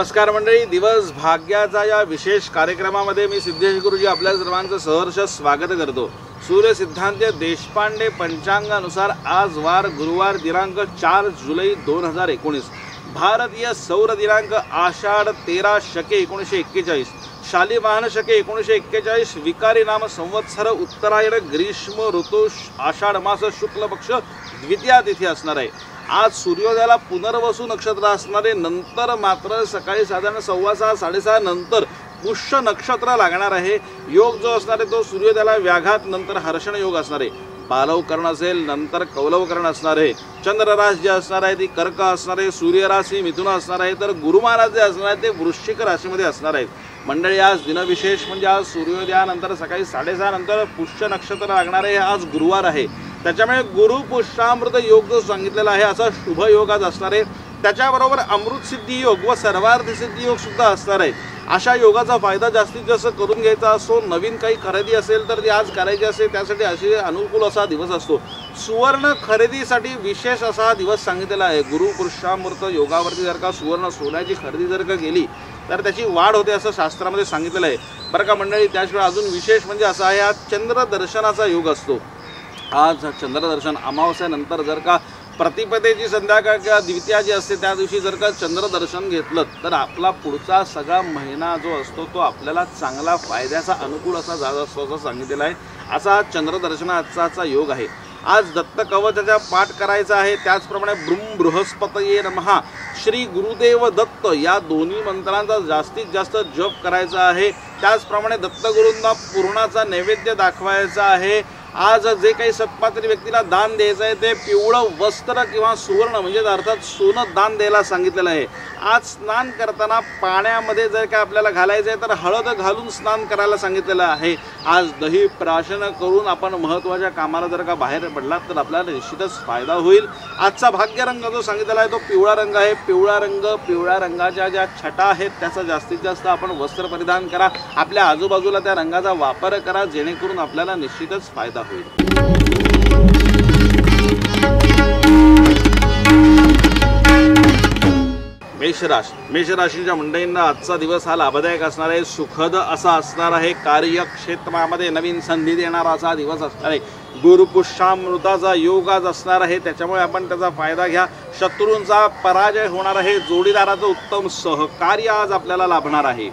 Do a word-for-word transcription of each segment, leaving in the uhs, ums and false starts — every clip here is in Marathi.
नमस्कार मंडळी, दिवस भाग्याचा या विशेष कार्यक्रमामध्ये मी सिद्धेश गुरुजी आपल्या सर्वांचं सहर्ष स्वागत करतो। सूर्य सिद्धांत देशपांडे पंचांगानुसार आज वार गुरुवार दिनांक चार जुलै दोन हजार एकोणीस, भारतीय सौर दिनांक आषाढ तेरा शके एकोणीसशे एक्केचाळीस, शालिवाहन शके एकोणीसशे एक्केचाळीस, विकारी नाम संवत्सर उत्तरायण ग्रीष्म ऋतू आषाढ मास शुक्ल पक्ष द्वितीया तिथी असणार आहे। आज सूर्योदयाला पुनर्वसू नक्षत्र असणारे, नंतर मात्र सकाळी साधारण सव्वा सहा साडेसहा नंतर पुष्य नक्षत्र लागणार आहे। योग जो असणार आहे तो सूर्योदयाला व्याघात नंतर हर्षण योग असणार आहे। बालवकरण असेल, नंतर कौलवकरण असणार आहे। चंद्र राशी जी असणार आहे ती कर्क असणार आहे, सूर्य राशी मिथुन असणार आहे, तर गुरु महाराज जे असणार आहे ते वृश्चिक राशीमध्ये असणार आहेत। मंडळी, आज दिनविशेष म्हणजे आज सूर्योदयानंतर सकाळी साडेसहा नंतर पुष्य नक्षत्र लागणार आहे। आज गुरुवार आहे, त्याच्यामुळे गुरु पुष्यामृत योग जो सांगितलेला आहे असा शुभ योग आज असणार आहे। त्याच्याबरोबर अमृत सिद्धी योग व सर्वार्थ सिद्धी योग सुद्धा असणार आहे। अशा योगाचा फायदा जास्तीत जास्त करून घ्यायचा असतो। नवीन काही खरेदी असेल तर ती आज करायची असेल, त्यासाठी असे अनुकूल असा दिवस असतो। सुवर्ण खरेदीसाठी विशेष असा दिवस सांगितलेला आहे। गुरु पुष्यामृत योगावरती जर का सुवर्ण सोन्याची खरेदी जर का केली तर त्याची वाढ होते असं शास्त्रामध्ये सांगितलेलं आहे बरं का मंडळी। त्याशिवाय अजून विशेष म्हणजे असा आहे, आज चंद्र दर्शनाचा योग असतो। आज चंद्रदर्शन अमावस्यानंतर जर का प्रतिपदेची संध्याकाळ किंवा द्वितीया जी असते त्या दिवशी जर का चंद्रदर्शन घेतलं तर आपला पुढचा सगळा महिना जो असतो तो आपल्याला चांगला फायद्याचा अनुकूल असा जात असतो असं सांगितलेलं आहे। असा चंद्रदर्शनाचा योग आहे। आज दत्त कवचाचा पाठ करायचा आहे। त्याचप्रमाणे ब्रह्म बृहस्पतये नमः, श्री गुरुदेव दत्त या दोन्ही मंत्रांचा जास्तीत जास्त जप करायचा आहे। त्याचप्रमाणे दत्तगुरूंना पूर्णाचा नैवेद्य दाखवायचा आहे। आज जे काही सत्पात्री व्यक्तीला दान द्यायचं आहे ते पिवळं वस्त्र किंवा सुवर्ण म्हणजे अर्थात सोनं दान द्यायला सांगितलेलं आहे। आज स्नान करताना पाण्यामध्ये जर का आपल्याला घालायचं आहे तर हळद घालून स्नान करायला सांगितलेलं आहे। आज दही प्राशन करून आपण महत्त्वाच्या कामाला जर का बाहेर पडलात तर आपल्याला निश्चितच फायदा होईल। आजचा भाग्यरंग जो सांगितलेला आहे तो पिवळा रंग आहे। पिवळा रंग पिवळ्या रंगाच्या ज्या छटा आहेत त्याचा जास्तीत जास्त आपण वस्त्र परिधान करा। आपल्या आजूबाजूला त्या रंगाचा वापर करा, जेणेकरून आपल्याला निश्चितच फायदा होईल। मेषराशी मेषराशीच्या मंडळींना आजचा दिवस हा लाभदायक असणार आहे, सुखद असा असणार आहे। कार्यक्षेत्रामध्ये नवीन संधी देणारा असा दिवस असणार आहे। गुरुपुष्यामृताचा योग आज असणार आहे, त्याच्यामुळे आपण त्याचा फायदा घ्या। शत्रूंचा पराजय होणार आहे। जोडीदाराचं उत्तम सहकार्य आज आपल्याला लाभणार आहे।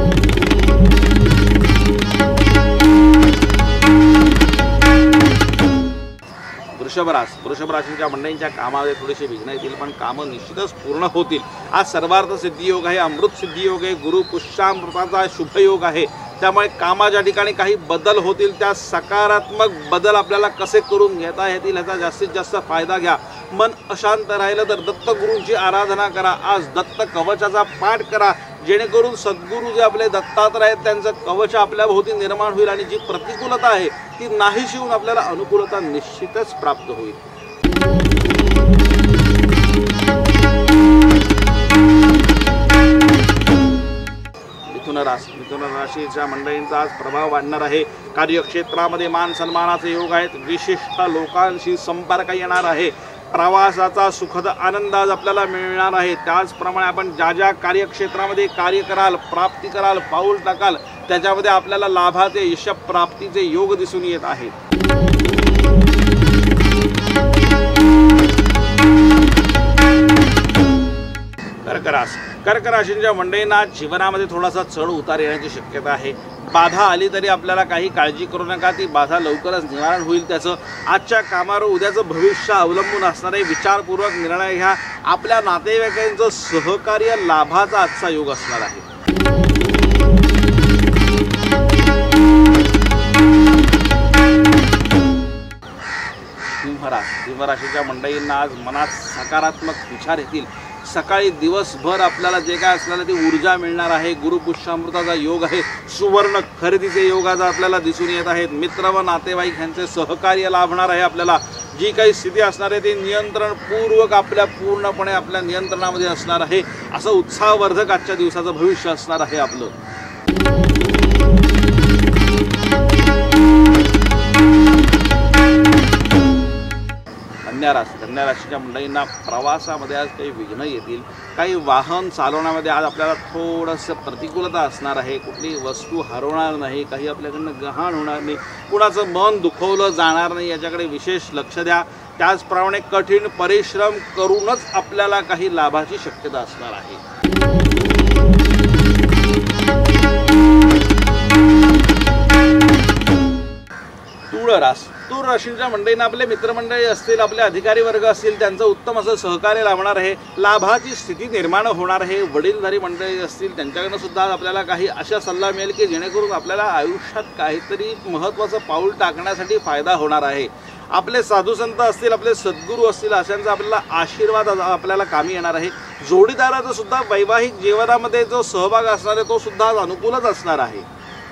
वृषभ राशी वृषभ राशीच्या मंडळींच्या कामामध्ये थोडेसे विघ्न येतील, पण कामं निश्चितच पूर्ण होतील। आज सर्वार्थ सिद्धी योग आहे, अमृत सिद्धी योग आहे, गुरु पुष्यामृताचा शुभ योग आहे। त्यामुळे कामाच्या ठिकाणी काही बदल होतील, त्या सकारात्मक बदल आपल्याला कसे करून घेता येतील ह्याचा जास्तीत जास्त फायदा घ्या। मन अशांत राहिलं तर दत्तगुरूंची आराधना करा। आज दत्त कवचाचा पाठ करा, जेणेकरून सद्गुरू जे आपले दत्तात्रय आहेत त्यांचं कवच आपल्या भोवती निर्माण होईल आणि जी प्रतिकूलता आहे ती नाहीशी होऊन आपल्याला अनुकूलता निश्चितच प्राप्त होईल। मिथुन राशी मिथुन राशीच्या मंडळींचा आज प्रभाव वाढणार आहे। कार्यक्षेत्रामध्ये मान सन्मानाचे योग आहेत। विशिष्ट लोकांशी संपर्क येणार आहे। प्रवासाचा सुखद आनंद आज आपल्याला मिळणार आहे। त्याचप्रमाणे आपण ज्या ज्या कार्यक्षेत्रामध्ये कार्य कराल, प्राप्ती कराल, पाऊल टाकाल त्याच्यामध्ये आपल्याला लाभाचे यशप्राप्तीचे योग दिसून येत आहेत। कर्क राशी कर्क राशींच्या मंडळींना जीवनामध्ये थोडासा चढ उतार येण्याची शक्यता आहे। बाधा आली तरी आपल्याला काही काळजी करू नका, ती बाधा लवकरच निवारण होईल। त्याचं आजच्या कामावर उद्याचं भविष्य अवलंबून असणार आहे। विचारपूर्वक निर्णय घ्या। आपल्या नातेवाईकांचं सहकार्य लाभाचा आजचा योग असणार आहे। सिंहराशी सिंहराशीच्या मंडळींना आज मनात सकारात्मक विचार येतील। सकाळी दिवसभर आपल्याला जे काय असलेलं ती ऊर्जा मिळणार आहे। गुरुपुष्यामृताचा योग आहे। सुवर्ण खरेदीचे योग आज आपल्याला दिसून येत आहेत। मित्र व नातेवाईक यांचे सहकार्य लाभणार आहे। आपल्याला जी काही स्थिती असणार आहे ती नियंत्रणपूर्वक आपल्या पूर्णपणे आपल्या नियंत्रणामध्ये असणार आहे। असं उत्साहवर्धक आजच्या दिवसाचं भविष्य असणार आहे आपलं। कन्या राशी कन्या राशीच्या मंडळींना प्रवासामध्ये आज काही विघ्न येतील, काही वाहन चालवण्यामध्ये आज आपल्याला थोडंसं प्रतिकूलता असणार आहे, कुठली वस्तू हरवणार नाही, काही आपल्याकडनं गहाण होणार नाही, कुणाचं मन दुखवलं जाणार नाही, याच्याकडे विशेष लक्ष द्या। त्याचप्रमाणे कठीण परिश्रम करूनच आपल्याला काही लाभाची शक्यता असणार आहे। तुळ रास तूळ राशीच्या मंडळींना आपले मित्रमंडळी असतील, आपले अधिकारी वर्ग असतील, त्यांचं उत्तम असं सहकार्य लाभणार आहे, लाभाची स्थिती निर्माण होणार आहे। वडीलधारी मंडळी असतील त्यांच्याकडनं सुद्धा आपल्याला काही अशा सल्ला मिळेल की जेणेकरून आपल्याला आयुष्यात काहीतरी महत्त्वाचं पाऊल टाकण्यासाठी फायदा होणार आहे। आपले साधू संत असतील, आपले सद्गुरू असतील, अशांचा आपल्याला आशीर्वाद आपल्याला कामी येणार आहे। जोडीदाराचा सुद्धा वैवाहिक जीवनामध्ये जो सहभाग असणार आहे तो सुद्धा अनुकूलच असणार आहे।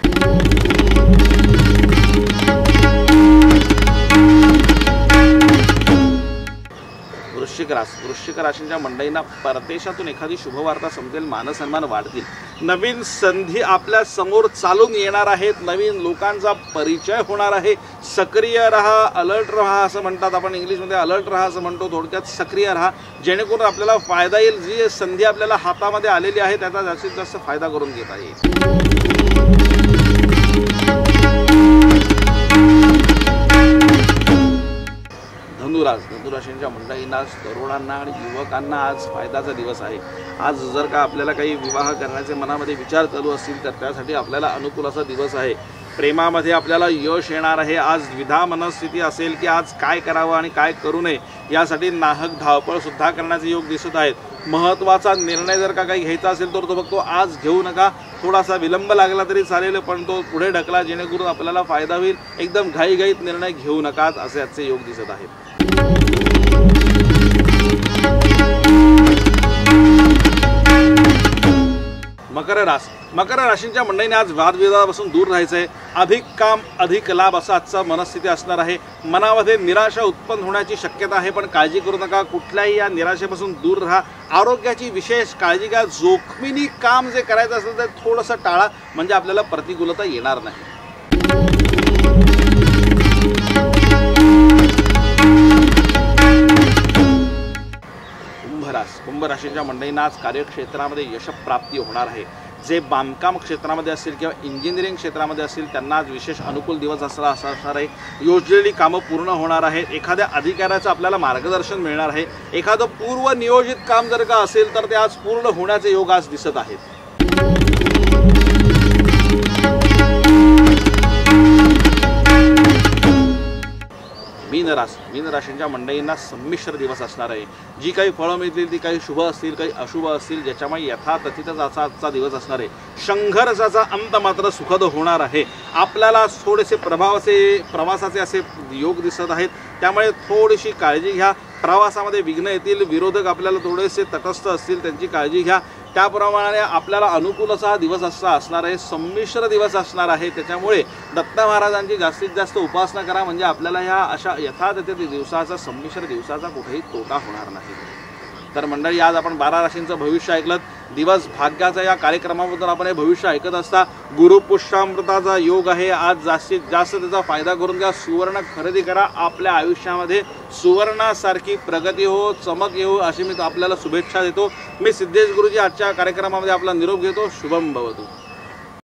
वृश्चिक रास वृश्चिक राशीच्या मंडळींना परदेशातून एखादी शुभवार्ता समजेल, मानसन्मान वाढतील, नवीन संधी आपल्या समोर चालून येणार आहेत, नवीन लोकांचा परिचय होणार आहे। सक्रिय राहा, अलर्ट राहा असं म्हणतात, आपण इंग्लिशमध्ये अलर्ट राहा असं म्हणतो, थोडक्यात सक्रिय राहा जेणेकरून आपल्याला फायदा येईल। जी संधी आपल्याला हातामध्ये आलेली आहे त्याचा जास्तीत जास्त फायदा करून घेता येईल। धनुरास धनुराशींच्या मंडळींना, तरुणांना आणि युवकांना आज फायद्याचा दिवस आहे। आज जर का आपल्याला काही विवाह करण्याचे मनामध्ये विचार चालू असतील तर त्यासाठी आपल्याला अनुकूल असा दिवस आहे। प्रेमामध्ये आपल्याला यश येणार आहे। आज द्विधा मनस्थिती असेल की आज काय करावं आणि काय करू नये यासाठी नाहक धावपळ सुद्धा करण्याचे योग दिसत आहेत। महत्त्वाचा निर्णय जर का काही घ्यायचा असेल तर तो फक्त आज घेऊ नका, थोडासा विलंब लागला तरी चालेल पण तो पुढे ढकला जेणेकरून आपल्याला फायदा होईल। एकदम घाईघाईत निर्णय घेऊ नका असे आजचे योग दिसत आहेत। मकर रास मकर राशींच्या मंडळीने आज वादविवादापासून दूर राहायचं आहे। अधिक काम अधिक लाभ असा आजचा मनस्थिती असणार आहे। मनामध्ये निराशा उत्पन्न होण्याची शक्यता आहे पण काळजी करू नका, कुठल्याही या निराशेपासून दूर राहा। आरोग्याची विशेष काळजी घ्या, जोखमीने काम जे करायचं असेल तर थोडंसं टाळा म्हणजे आपल्याला प्रतिकूलता येणार नाही। कुंभ राशीच्या मंडळींना आज कार्यक्षेत्रामध्ये यशप्राप्ती होणार आहे। जे बांधकाम क्षेत्रामध्ये असतील किंवा इंजिनिअरिंग क्षेत्रामध्ये असतील त्यांना आज विशेष अनुकूल दिवस असणार असणार आहे। योजलेली कामं पूर्ण होणार आहेत। एखाद्या अधिकाऱ्याचं आपल्याला मार्गदर्शन मिळणार आहे। एखादं पूर्व नियोजित काम जर का असेल तर ते आज पूर्ण होण्याचे योग आज दिसत आहेत। मीन रास मीन राशींच्या मंडळींना संमिश्र दिवस असणार आहे। जी काही फळं मिळतील ती काही शुभ असतील, काही अशुभ असतील, ज्याच्यामुळे यथातथितच असा आजचा दिवस असणार आहे। संघर्षाचा अंत मात्र सुखद होणार आहे। आपल्याला थोडेसे प्रभावाचे प्रवासाचे असे योग दिसत आहेत, त्यामुळे थोडीशी काळजी घ्या। प्रवासामध्ये विघ्न येतील, विरोधक आपल्याला थोडेसे तटस्थ असतील त्यांची काळजी घ्या। त्याप्रमाणे आपल्याला अनुकूल असा दिवस असा असणार आहे, संमिश्र दिवस असणार आहे। त्याच्यामुळे दत्त महाराजांची जास्तीत जास्त उपासना करा म्हणजे आपल्याला ह्या अशा यथातथ दिवसाचा संमिश्र दिवसाचा कुठेही तोटा होणार नाही। तर मंडळी आज आपण बारा राशींचं भविष्य ऐकलं। दिवस भाग्याचा या कार्यक्रमाबद्दल आपण हे भविष्य ऐकत असता। गुरुपुष्यामृताचा योग आहे, आज जास्तीत जास्त त्याचा फायदा करून घ्या। सुवर्ण खरेदी करा, आपल्या आयुष्यामध्ये सुवर्णासारखी प्रगती हो, चमक येऊ अशी मी आपल्याला शुभेच्छा देतो। मी सिद्धेश गुरुजी आजच्या कार्यक्रमामध्ये आपला निरोप घेतो। शुभम भवतु।